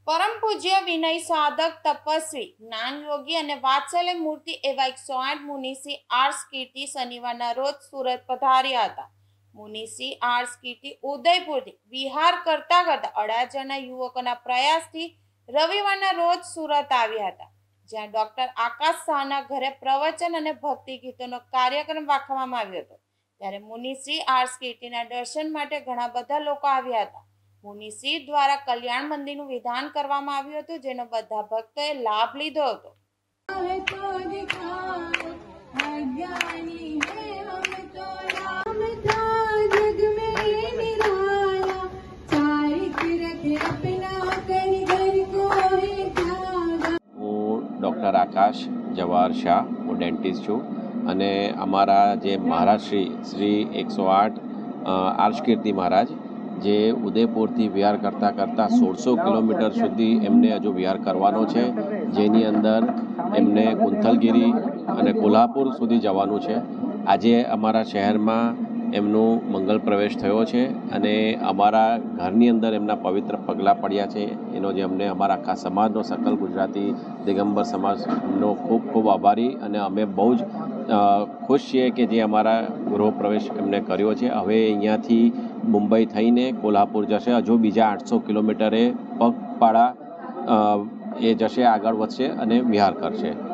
પરમ પૂજ્ય વિનય સાધક તપસ્વી જ્ઞાન યોગી અને વાત્સલ્ય મૂર્તિ એવા 108 મુનિશ્રી આર્સ કીર્તિ શનિવારના રોજ સુરત પધાર્યા હતા। મુનિશ્રી આર્સ કીર્તિ ઉદયપુરથી વિહાર કરતા કરતા અડાજણના યુવકોના પ્રયાસથી રવિવારના રોજ સુરત આવ્યા હતા, જ્યાં ડોક્ટર આકાશ શાહના ઘરે પ્રવચન અને ભક્તિ ગીતોનો કાર્યક્રમ રાખવામાં આવ્યો હતો। ત્યારે મુનિશ્રી આર્સ કીર્તિના દર્શન માટે ઘણા બધા લોકો આવ્યા હતા। મુનિશ્રી દ્વારા કલ્યાણ મંદિરનું વિધાન કરવામાં આવ્યું હતું, જેનો બધા ભક્તોએ લાભ લીધો હતો। હું ડૉક્ટર આકાશ જવાહર શાહ, હું ડેન્ટિસ્ટ છું અને અમારા જે મહારાજ શ્રી 108 આર્ષ કીર્તિ મહારાજ જે ઉદયપુરથી વિહાર કરતાં 1600 કિલોમીટર સુધી એમને હજુ વિહાર કરવાનો છે, જેની અંદર એમને કુંથલગીરી અને કોલ્હાપુર સુધી જવાનું છે। આજે અમારા શહેરમાં એમનું મંગલ પ્રવેશ થયો છે અને અમારા ઘરની અંદર એમના પવિત્ર પગલાં પડ્યા છે। એનો જે અમને અમારા આખા સમાજનો, સકલ ગુજરાતી દિગંબર સમાજનો ખૂબ ખૂબ આભારી અને અમે બહુ જ ખુશ છીએ કે જે અમારા ગૃહ પ્રવેશ એમને કર્યો છે। હવે અહીંયાથી મુંબઈ થઈને કોલ્હાપુર જશે, હજુ બીજા 800 કિલોમીટરે પગપાળા એ જશે, આગળ વધશે અને વિહાર કરશે।